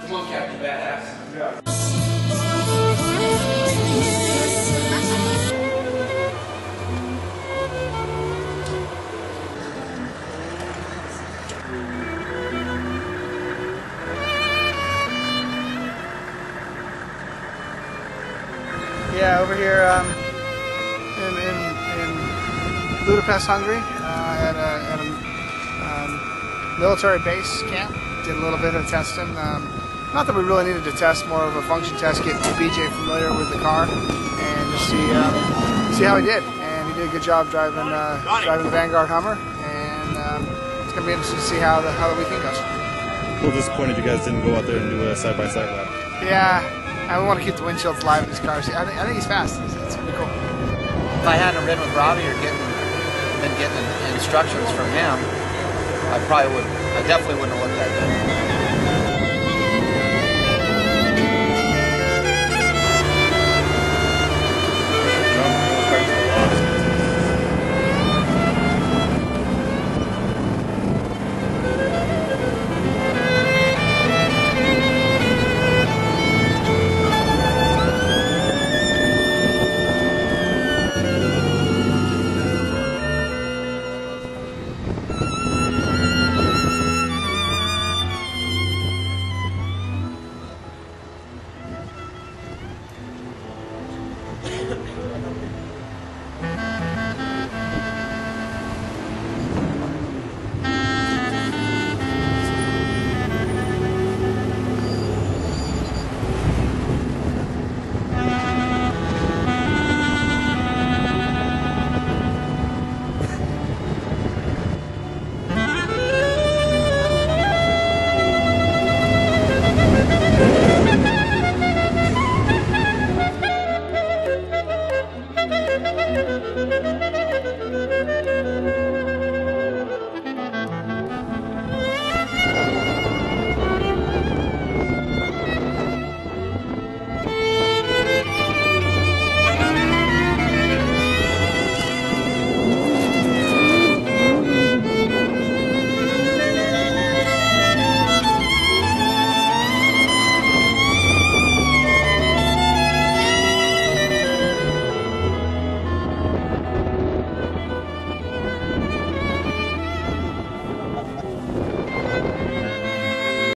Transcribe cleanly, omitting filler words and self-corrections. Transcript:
Come on, Captain Badass. Yeah. Yeah, over here in Budapest, Hungary, at a military base camp. Did a little bit of testing. Not that we really needed to test, more of a function test, get BJ familiar with the car, and just see how he did. And he did a good job driving the Vanguard Hummer, and it's going to be interesting to see how the weekend goes. A little disappointed you guys didn't go out there and do a side-by-side lap. Yeah, and we want to keep the windshields live in these cars. I think he's fast. It's pretty cool. If I hadn't ridden with Robby or been getting instructions from him, I definitely wouldn't have looked that good.